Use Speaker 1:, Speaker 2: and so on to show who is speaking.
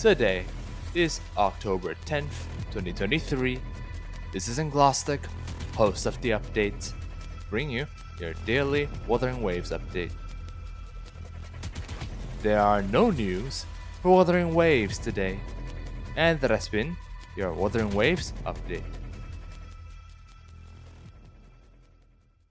Speaker 1: Today is October 10th, 2023. This is Englastic, host of the update, bring you your daily Wuthering Waves update. There are no news for Wuthering Waves today, and that has been your Wuthering Waves update.